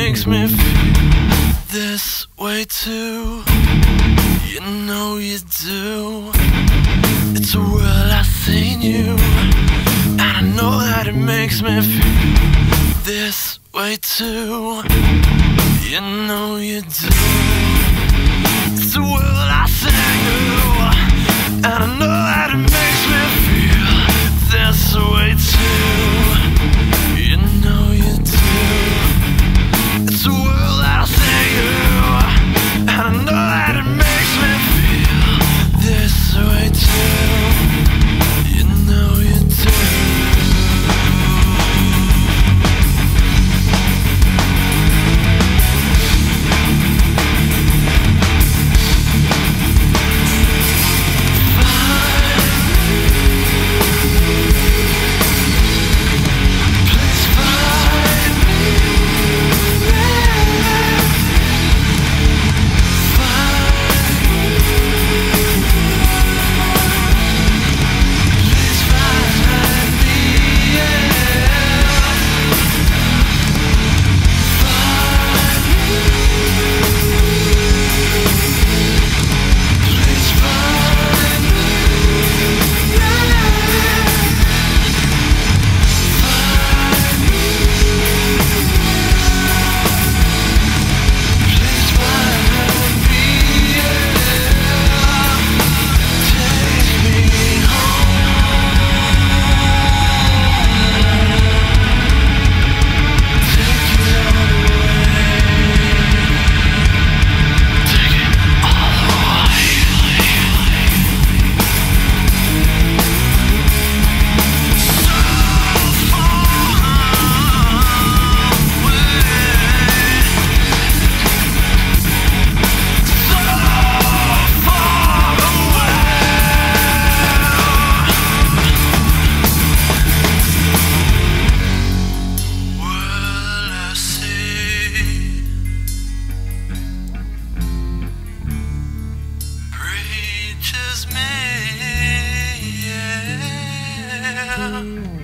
makes me feel this way too. You know you do. It's a world I've seen you, and I know that it makes me feel this way too. You know you do. It's a world I've seen you, and I know that it makes me feel this way too. You know you do. It's a world I'll sing you, and I know that it makes me feel this way too. You know you do. Me, yeah.